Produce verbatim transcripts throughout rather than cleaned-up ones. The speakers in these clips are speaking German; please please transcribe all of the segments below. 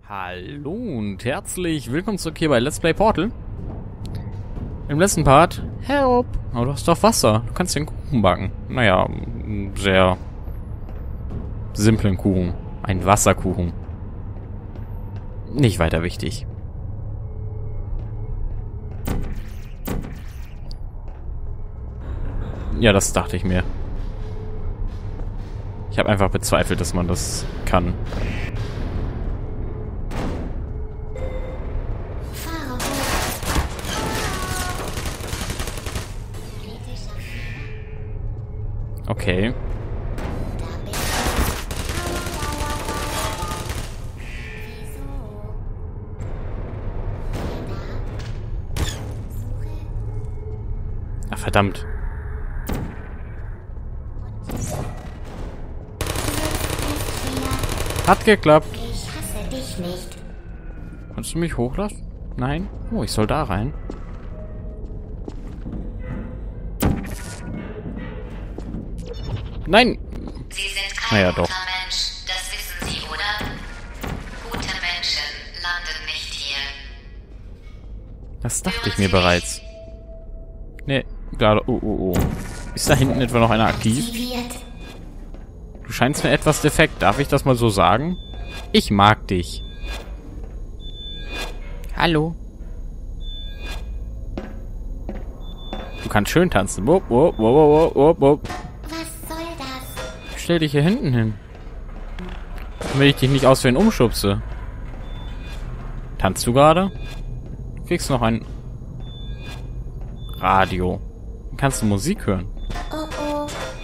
Hallo und herzlich willkommen zurück hier bei Let's Play Portal. Im letzten Part, help! Aber du hast doch Wasser, du kannst den Kuchen backen. Naja, einen sehr simplen Kuchen. Ein Wasserkuchen. Nicht weiter wichtig. Ja, das dachte ich mir. Ich habe einfach bezweifelt, dass man das kann. Okay. Ach, verdammt. Hat geklappt. Ich hasse dich nicht. Kannst du mich hochlassen? Nein? Oh, ich soll da rein. Nein! Sie sind kein Naja, guter doch. Mensch, das wissen Sie, oder? Gute Menschen landen nicht hier. Das dachte ich mir bereits. Nee, gerade. Oh, oh, oh. Ist da hinten etwa noch einer aktiv? Aktiviert. Du scheinst mir etwas defekt. Darf ich das mal so sagen? Ich mag dich. Hallo. Du kannst schön tanzen. Wupp, wupp, wupp, wupp, wupp. Was soll das? Stell dich hier hinten hin. Damit ich dich nicht aus Versehen umschubse. Tanzt du gerade? Du kriegst noch ein Radio. Dann kannst du Musik hören. Oh oh.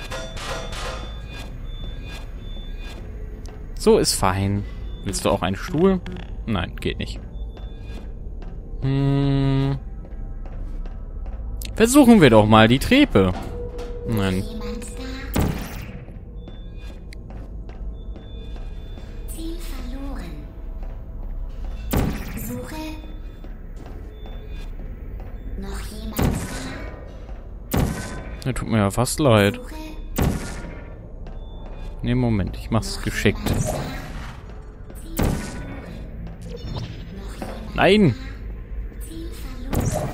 So ist fein. Willst du auch einen Stuhl? Nein, geht nicht. Hm. Versuchen wir doch mal die Treppe. Nein. Jemand da? Ziel verloren. Suche. Noch jemand da? Ja, tut mir ja fast leid. Suche. Nee, Moment, ich mach's geschickt. Ziel verloren. Noch jemand? Nein! Ziel verloren.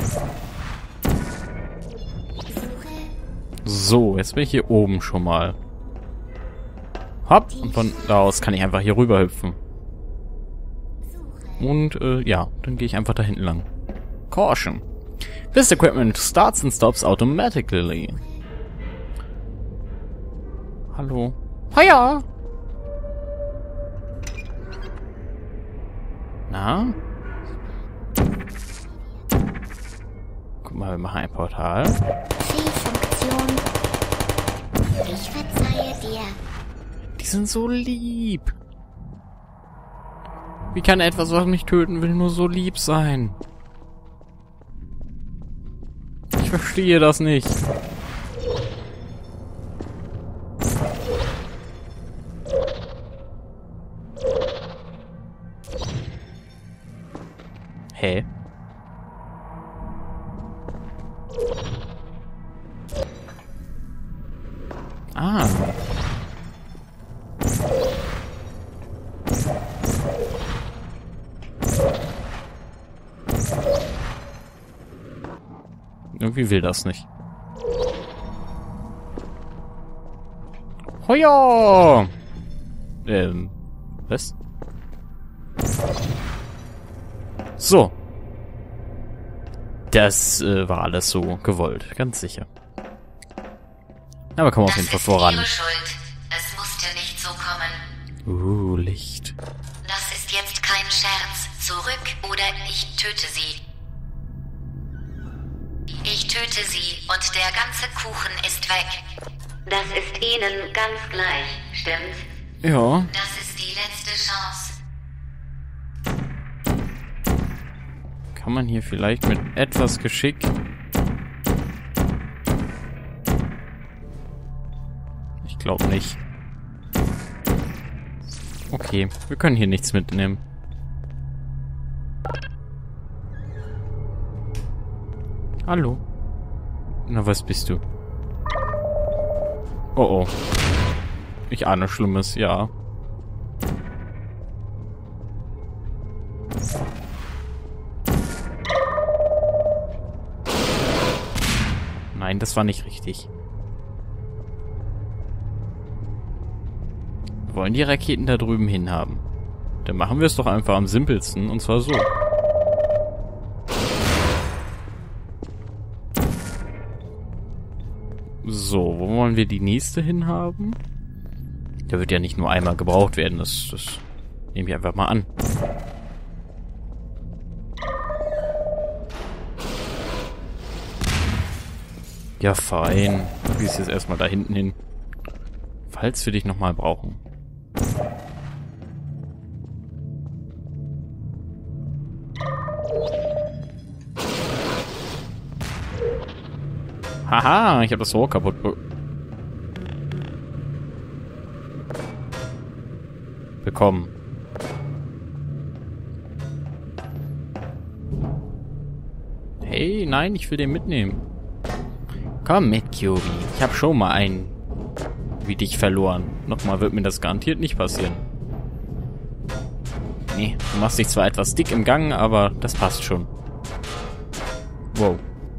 Suche. So, jetzt bin ich hier oben schon mal. Hopp, und von da aus kann ich einfach hier rüber hüpfen. Suche. Und, äh, ja, dann gehe ich einfach da hinten lang. Caution. This equipment starts and stops automatically. Hallo. Hiya! Na? Guck mal, wir machen ein Portal. Fehlfunktion. Ich verzeihe dir. Die sind so lieb. Wie kann etwas, was mich töten will, nur so lieb sein? Ich verstehe das nicht. Hä? Ah. Irgendwie will das nicht. Hoja! Ähm, was? So. Das äh, war alles so gewollt, ganz sicher. Aber kommen wir auf jeden Fall voran. Das ist ihre Schuld. Es musste nicht so kommen. Uh, Licht. Das ist jetzt kein Scherz. Zurück oder ich töte sie. Ich töte sie und der ganze Kuchen ist weg. Das ist Ihnen ganz gleich, stimmt's? Ja. Das ist die letzte Chance. Kann man hier vielleicht mit etwas Geschick... Ich glaube nicht. Okay, wir können hier nichts mitnehmen. Hallo. Na, was bist du? Oh oh. Ich ahne Schlimmes, ja. Nein, das war nicht richtig. Wir wollen die Raketen da drüben hinhaben. Dann machen wir es doch einfach am simpelsten, und zwar so. So, wo wollen wir die nächste hinhaben? Der wird ja nicht nur einmal gebraucht werden, das, das nehme ich einfach mal an. Ja, fein. Du gehst jetzt erstmal da hinten hin. Falls wir dich nochmal brauchen. Haha, ich habe das Rohr kaputt be bekommen. Hey, nein, ich will den mitnehmen. Komm mit, Kyubi. Ich habe schon mal einen wie dich verloren. Nochmal wird mir das garantiert nicht passieren. Nee, du machst dich zwar etwas dick im Gang, aber das passt schon. Wow.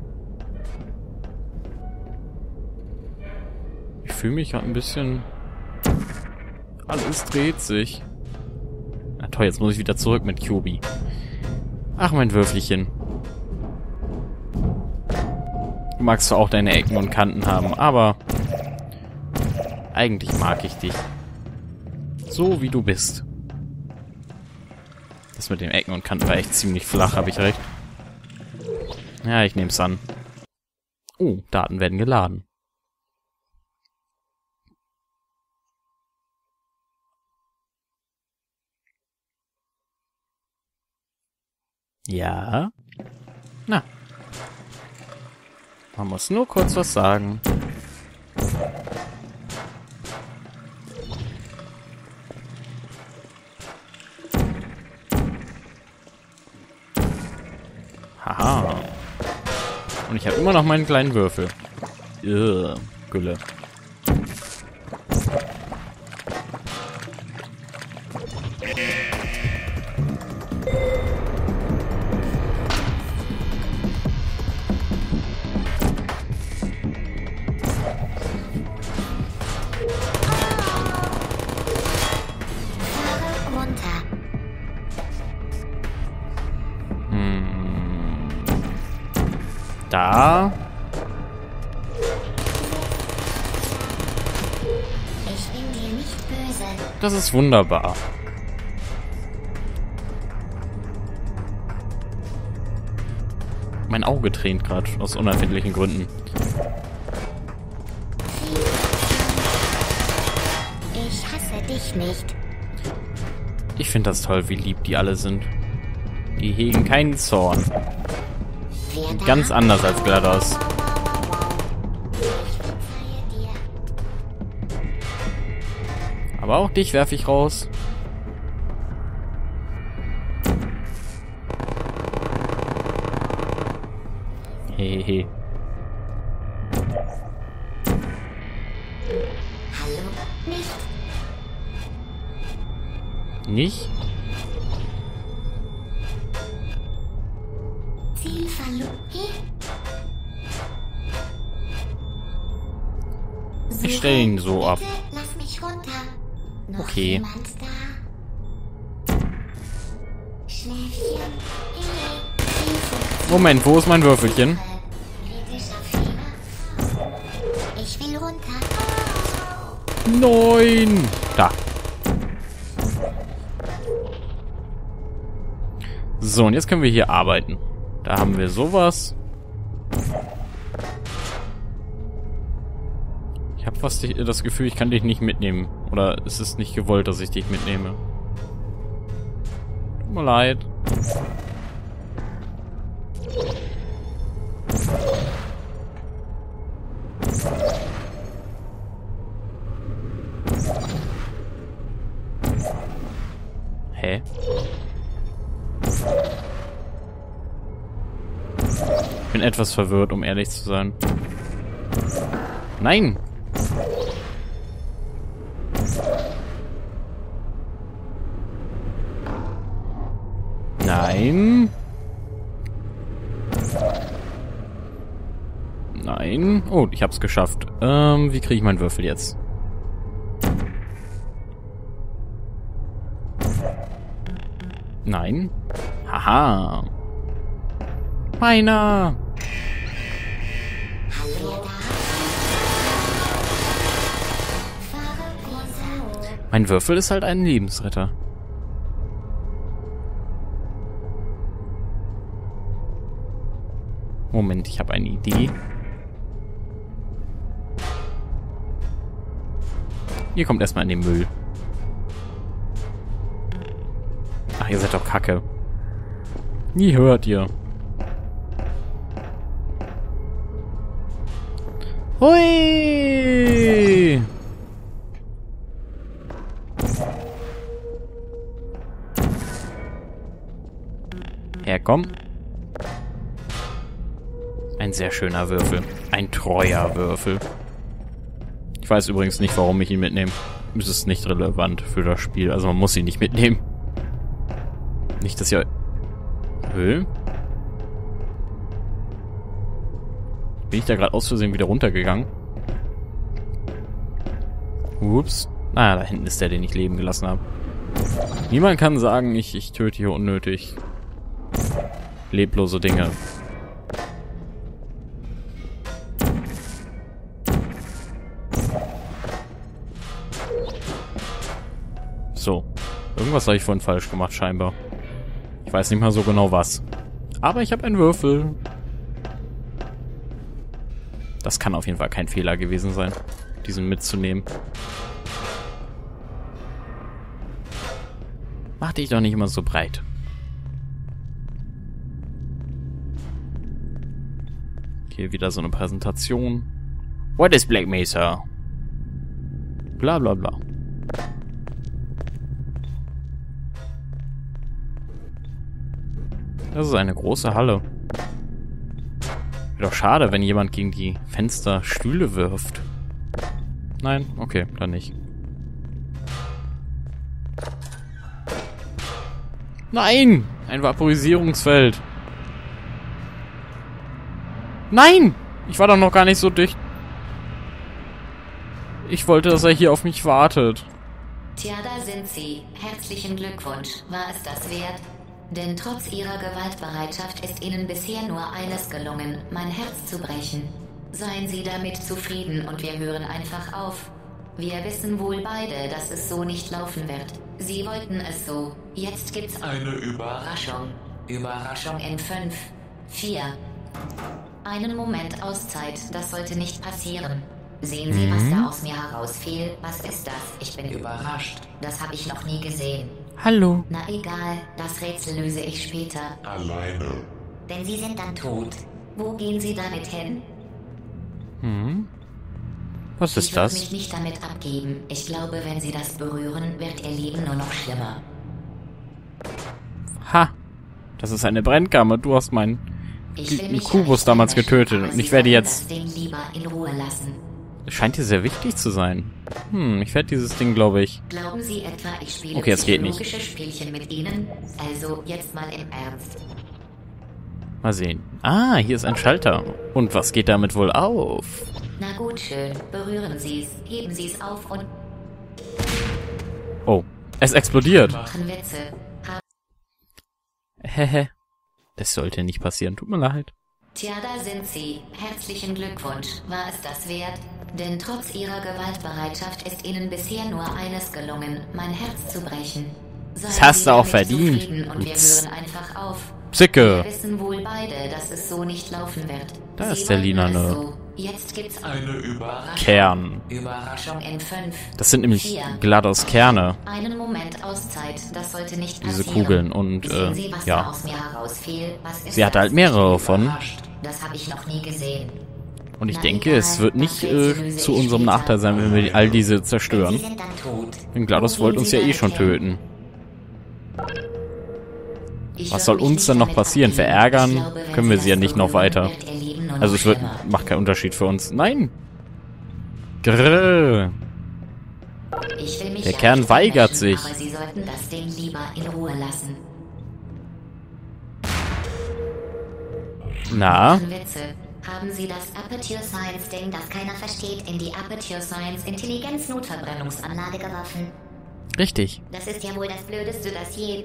Ich fühle mich gerade ein bisschen... Alles dreht sich. Na toll, jetzt muss ich wieder zurück mit Kyubi. Ach, mein Würfelchen. Du magst zwar auch deine Ecken und Kanten haben, aber eigentlich mag ich dich. So wie du bist. Das mit den Ecken und Kanten war echt ziemlich flach, habe ich recht. Ja, ich nehm's an. Oh, Daten werden geladen. Ja. Na. Man muss nur kurz was sagen. Haha. Und ich habe immer noch meinen kleinen Würfel. Ugh, Gülle. Da. Ich bin dir nicht böse. Das ist wunderbar. Mein Auge tränt gerade aus unerfindlichen Gründen. Ich hasse dich nicht. Ich finde das toll, wie lieb die alle sind. Die hegen keinen Zorn. Ganz anders als GLaDOS. Aber auch dich werfe ich raus. Hehehe. Hallo, nicht. Nicht? Ziel verloren. Ich stelle ihn so ab. Bitte lass mich runter. Noch Okay. jemand da? Schläfchen. Moment, wo ist mein Würfelchen? Kritischer Fehler. Ich will runter. Neun! Da. So, und jetzt können wir hier arbeiten. Da haben wir sowas. Ich habe fast das Gefühl, ich kann dich nicht mitnehmen. Oder ist es nicht gewollt, dass ich dich mitnehme? Tut mir leid. Hä? Ich bin etwas verwirrt, um ehrlich zu sein. Nein! Nein. Nein. Oh, ich hab's geschafft. Ähm, wie kriege ich meinen Würfel jetzt? Nein. Haha. Meiner. Mein Würfel ist halt ein Lebensretter. Moment, ich habe eine Idee. Ihr kommt erstmal in den Müll. Ach, ihr seid doch kacke. Nie hört ihr. Hui! Herkomm. Ein sehr schöner Würfel. Ein treuer Würfel. Ich weiß übrigens nicht, warum ich ihn mitnehme. Es ist nicht relevant für das Spiel. Also man muss ihn nicht mitnehmen. Nicht, dass ihr... Hö? Bin ich da gerade aus Versehen wieder runtergegangen? Ups. Ah, da hinten ist der, den ich leben gelassen habe. Niemand kann sagen, ich, ich töte hier unnötig leblose Dinge. So. Irgendwas habe ich vorhin falsch gemacht, scheinbar. Ich weiß nicht mal so genau was. Aber ich habe einen Würfel. Das kann auf jeden Fall kein Fehler gewesen sein, diesen mitzunehmen. Mach dich doch nicht immer so breit. Hier wieder so eine Präsentation. What is Black Mesa? Bla bla bla. Das ist eine große Halle. Wäre doch schade, wenn jemand gegen die Fenster Stühle wirft. Nein? Okay, dann nicht. Nein! Ein Vaporisierungsfeld. Nein! Ich war doch noch gar nicht so dicht. Ich wollte, dass er hier auf mich wartet. Tja, da sind Sie. Herzlichen Glückwunsch. War es das wert? Denn trotz Ihrer Gewaltbereitschaft ist Ihnen bisher nur eines gelungen, mein Herz zu brechen. Seien Sie damit zufrieden und wir hören einfach auf. Wir wissen wohl beide, dass es so nicht laufen wird. Sie wollten es so. Jetzt gibt's eine Überraschung. Überraschung in fünf, vier. Einen Moment Auszeit, das sollte nicht passieren. Sehen Sie, was da aus mir herausfiel? Was ist das? Ich bin überrascht. Das habe ich noch nie gesehen. Hallo. Na egal, das Rätsel löse ich später. Alleine. Denn Sie sind dann tot. Wo gehen Sie damit hin? Hm. Was ist Ich würde das? mich nicht damit abgeben. Ich glaube, wenn Sie das berühren, wird Ihr Leben nur noch schlimmer. Ha. Das ist eine Brennkammer. Du hast meinen Ich will mich Kubus ja damals nicht getötet aber und ich Sie werde sollten jetzt... das Ding lieber in Ruhe lassen. Es scheint dir sehr wichtig zu sein. Hm, ich werde dieses Ding, glaube ich... Glauben Sie etwa, ich spiele Okay, es geht nicht. psychologische Spielchen mit Ihnen? Also, jetzt mal im Ernst. Mal sehen. Ah, hier ist ein Schalter. Und was geht damit wohl auf? Na gut, schön. Berühren Sie es. Heben Sie es auf und Oh, es explodiert. machen Witze. Ha Hehe. Das sollte nicht passieren. Tut mir leid. Tja, da sind Sie. Herzlichen Glückwunsch. War es das wert? Denn trotz Ihrer Gewaltbereitschaft ist Ihnen bisher nur eines gelungen, mein Herz zu brechen. Seien Das hast Sie du auch damit verdient. zufrieden und wir hören einfach auf. Zicke. Wir wissen wohl beide, dass es so nicht laufen wird. Da Sie ist der wollten Linane. es so. Jetzt gibt's Eine Überraschung. Kern. Überraschung in fünf. Das sind nämlich Vier. GLaDOS Kerne. Einen Moment Auszeit, das sollte nicht Diese passieren. Kugeln und, Sehen äh, Sie, was ja. da aus mir herausfiel? Was ist Sie hatte das? halt mehrere davon. Das habe ich noch nie gesehen. Und ich Na denke, egal, es wird nicht das Rätsel äh, löse zu ich unserem später. Nachteil sein, wenn wir all diese Sie zerstören. sind dann tot. Denn GLaDOS Wo wollte gehen uns Sie ja eh damit schon hin? töten. Ich Was würde soll mich uns nicht denn noch damit passieren? abgeben. Verärgern Ich glaube, wenn können wir Sie sie ja das nicht noch berühren, weiter. wird Ihr Leben nur noch Also es wird, schlimmer. macht keinen Unterschied für uns. Nein! Grrr. Ich will mich Der ja Kern nicht weigert einmischen, sich. Aber Sie sollten das Ding lieber in Ruhe lassen. Na? Witze. Haben Sie das Aperture Science Ding, das keiner versteht, in die Aperture Science Intelligenz-Notverbrennungsanlage geworfen? Richtig. Das ist ja wohl das Blödeste, das je...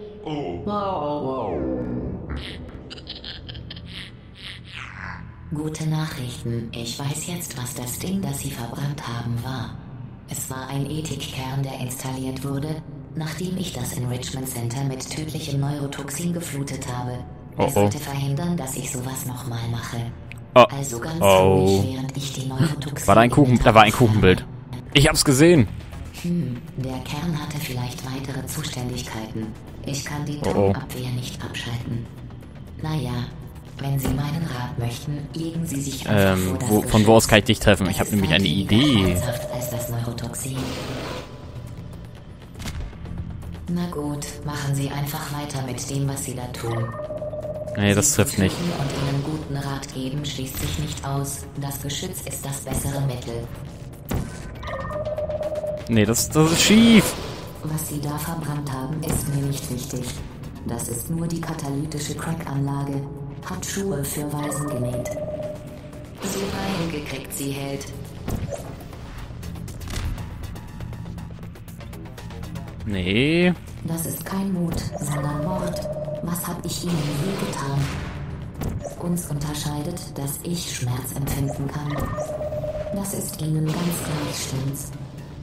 Gute Nachrichten. Ich weiß jetzt, was das Ding, das Sie verbrannt haben, war. Es war ein Ethikkern, der installiert wurde, nachdem ich das Enrichment Center mit tödlichem Neurotoxin geflutet habe. Oh, Es oh. sollte verhindern, dass ich sowas nochmal mache. Oh. Also ganz Oh. ruhig, während ich die Neurotoxine... War da ein Kuchen? Da war ein Kuchenbild. Ich hab's gesehen. Hm, der Kern hatte vielleicht weitere Zuständigkeiten. Ich kann die Oh, oh. Tonabwehr nicht abschalten. Naja, wenn Sie meinen Rat möchten, legen Sie sich einfach Ähm, vor das wo, von wo aus Geschütz. kann ich dich treffen? Ich Es habe ist nämlich weit eine weniger Idee. schmerzhaft als das Neurotoxin. Na gut, machen Sie einfach weiter mit dem, was Sie da tun. Nee, das Sie trifft zu nicht. töten und Ihnen guten Rat geben schließt sich nicht aus. Das Geschütz ist das bessere Mittel. Nee, das, das ist schief. Was Sie da verbrannt haben, ist mir nicht wichtig. Das ist nur die katalytische Crack-Anlage. Hat Schuhe für Waisen genäht. Super hingekriegt, Sie Held. Nee. Das ist kein Mut, sondern Mord. Was hab ich Ihnen je getan? Uns unterscheidet, dass ich Schmerz empfinden kann. Das ist Ihnen ganz gleich, stimmt's?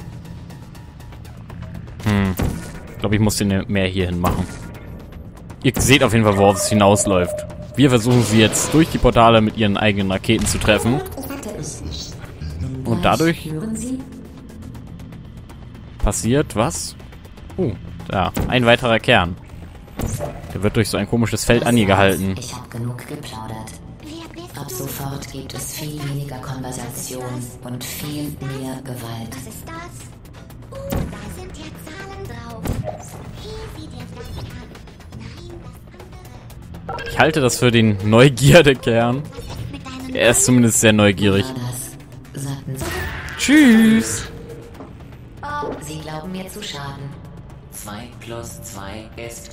Hm. Ich glaube, ich muss den mehr hierhin machen. Ihr seht auf jeden Fall, worauf es hinausläuft. Wir versuchen sie jetzt durch die Portale mit ihren eigenen Raketen zu treffen. Und dadurch Hören Sie? passiert was? Oh, da. Ein weiterer Kern. Der wird durch so ein komisches Feld an ihr gehalten. Ich hab genug geplaudert. Ab sofort gibt es viel weniger Konversation und viel mehr Gewalt. Was ist das? Oh, da sind ja Zahlen drauf. Hier sieht jetzt das nicht an. Nein, das andere. Ich halte das für den Neugierde-Kern. Mit deinem Er ist zumindest sehr neugierig. War das? Sagten Sie. Tschüss. Oh, Sie glauben mir zu schaden. zwei plus zwei ist...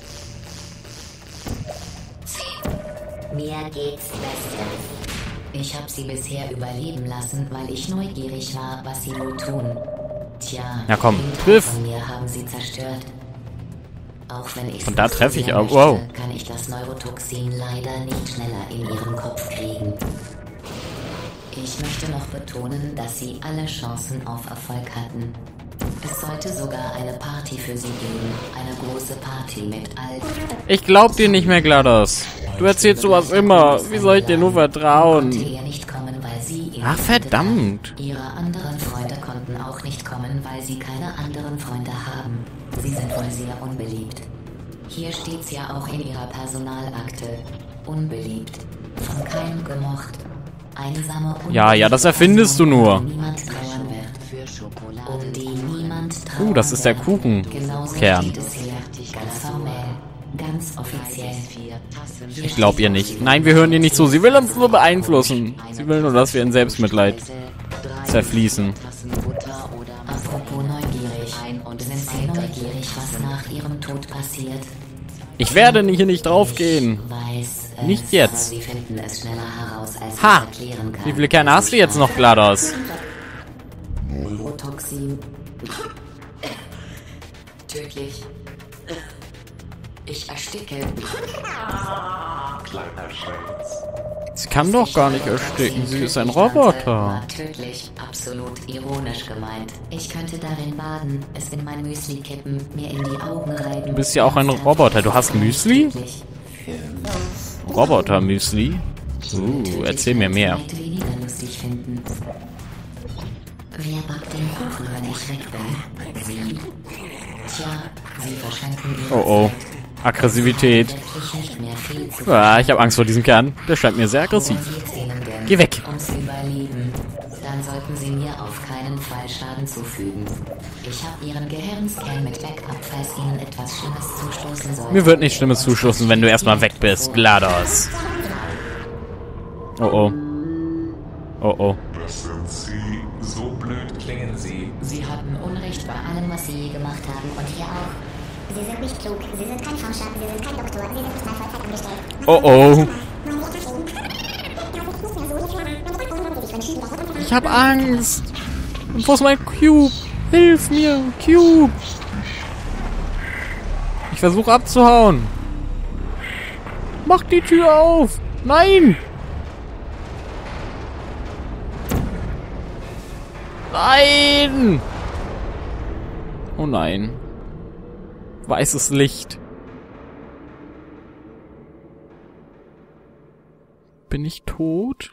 Mir geht's bestens. Ich habe sie bisher überleben lassen, weil ich neugierig war, was sie wohl tun. Tja, Ja, komm, den Teil triff. von mir haben sie zerstört. Auch wenn ich Und da so treffe ich sehr auch- möchte, wow. kann ich das Neurotoxin leider nicht schneller in ihren Kopf kriegen. Ich möchte noch betonen, dass sie alle Chancen auf Erfolg hatten. Es sollte sogar eine Party für sie geben. Eine große Party mit all... Ich glaub dir nicht mehr, GLaDOS. Du erzählst sowas immer. Wie soll ich dir nur Konnte vertrauen? er nicht kommen, weil sie ihn Ach, befreundet verdammt. hat. Ihre anderen Freunde konnten auch nicht kommen, weil sie keine anderen Freunde haben. Sie sind wohl sehr unbeliebt. Hier steht's ja auch in ihrer Personalakte. Unbeliebt. Von keinem gemocht. Einsame und Ja, ja, das erfindest du nur. um die niemand trauern wird. Für Schokolade. Um die niemand trauern Uh, das ist der wird. Kuchenkern. Genauso steht es hier. Ganz formell. Ganz offiziell. vier Tassen. Ich glaub ihr nicht. Nein, wir hören ihr nicht zu. Sie will uns nur beeinflussen. Sie will nur, dass wir in Selbstmitleid zerfließen. Tassen Butter oder Apropos neugierig. Ein und Sind Sie zwei neugierig, was nach Ihrem Tod passiert? Ich werde nicht hier nicht draufgehen. Ich weiß es, Nicht jetzt. aber Sie finden es schneller heraus, als Ha! ich erklären kann. Wie viele Kerne hast du jetzt noch, GLaDOS? Neurotoxin. Tödlich. Ich ersticke. Sie kann doch gar nicht ersticken. Sie ist ein Roboter. War tödlich, absolut ironisch gemeint. Ich könnte darin baden, es in mein Müsli kippen, mir in die Augen reiben. Du bist ja auch ein Roboter. Du hast Müsli? Tödlich. Roboter-Müsli? Uh, erzähl mir mehr. Tödlichkeit weniger lustig finden. Wer backt den Kuchen, wenn ich weg bin? Sie? Tja, Sie verschenken ihre Oh oh. Zeit. Aggressivität. Wirklich nicht mehr viel zu Ah, ich habe Angst vor diesem Kern. Der scheint mir sehr aggressiv. Worum geht's Ihnen denn? Geh weg. Ums Überleben. Dann sollten Sie mir auf keinen Fall Schaden zufügen. Ich habe Ihren Gehirnscan mit Backup, falls Ihnen etwas Schlimmes zustoßen soll. Mir wird nichts Schlimmes zustoßen, wenn du erstmal weg bist, GLaDOS. Oh oh. Oh oh. Das sind Sie. So blöd klingen Sie. Sie hatten Unrecht bei allem, was Sie je gemacht haben und hier auch. Sie sind nicht klug, Sie sind kein Forscher, Sie sind kein Doktor, Sie sind nicht mal Vollzeit angestellt. Oh oh. Wollen Sie etwas reden? Ich hab Angst. Und wo ist mein Cube? Hilf mir, Cube. Ich versuche abzuhauen. Mach die Tür auf. Nein. Nein. Oh nein. Weißes Licht. Bin ich tot?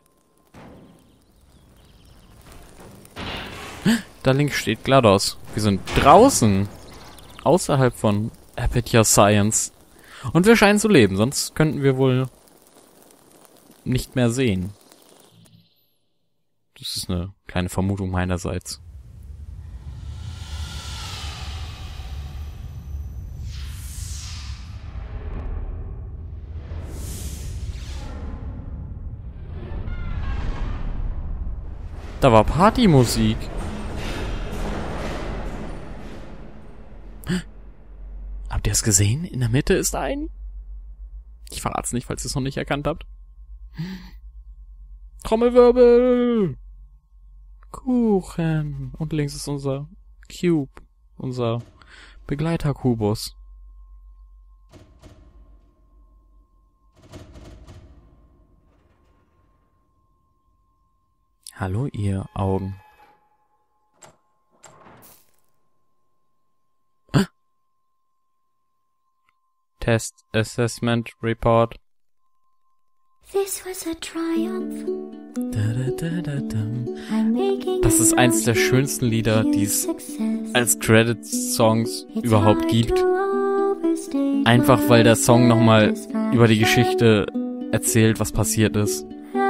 Da links steht GLaDOS. Wir sind draußen. Außerhalb von Aperture Science. Und wir scheinen zu leben, sonst könnten wir wohl nicht mehr sehen. Das ist eine kleine Vermutung meinerseits. Da war Partymusik. Habt ihr es gesehen? In der Mitte ist ein... Ich verrat's nicht, falls ihr es noch nicht erkannt habt. Trommelwirbel! Kuchen! Und links ist unser Cube. Unser Begleiter-Kubus. Hallo, ihr Augen. Ah. Test Assessment Report. This was a triumph. Da, da, da, da, da. I'm making Das ist eins der schönsten Lieder, die es als Credits-Songs überhaupt gibt. Einfach weil der Song nochmal über die Geschichte erzählt, was passiert ist.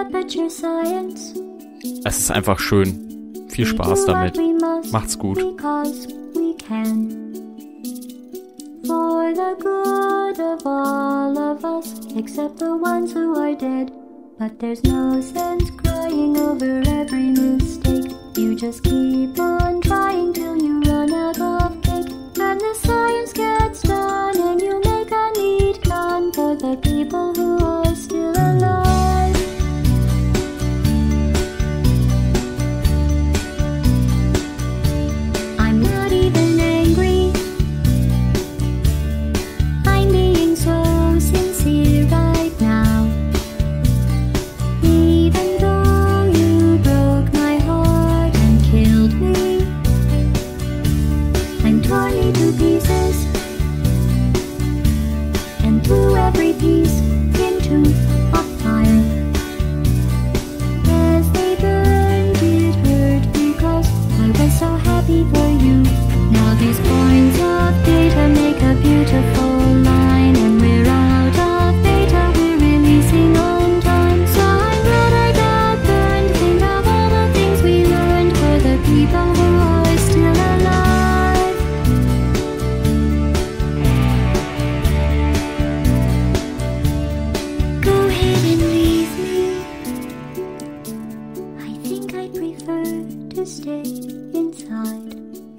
Es ist einfach schön. Viel Spaß damit. Macht's gut. For the good of all of us, except the ones who are dead. But there's no sense crying over every mistake. You just keep on trying till you run out of cake. And the science gets done and you make a neat gun for the people who are still alive. I'm not even angry. I'm being so sincere right now. Even though you broke my heart and killed me, I'm torn into pieces and threw every piece into a fire. As they burned, it hurt because I was so happy for you. Now these points of data make a beautiful line, and we're out of data, we're releasing on time. So I'm glad I got burned. Think of all the things we learned for the people who are still alive. Go ahead and leave me. I think I'd prefer to stay inside.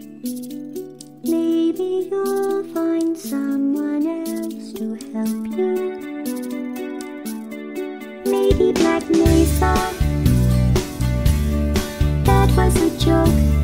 Maybe you'll find someone else to help you. Maybe Black Mesa. That was a joke.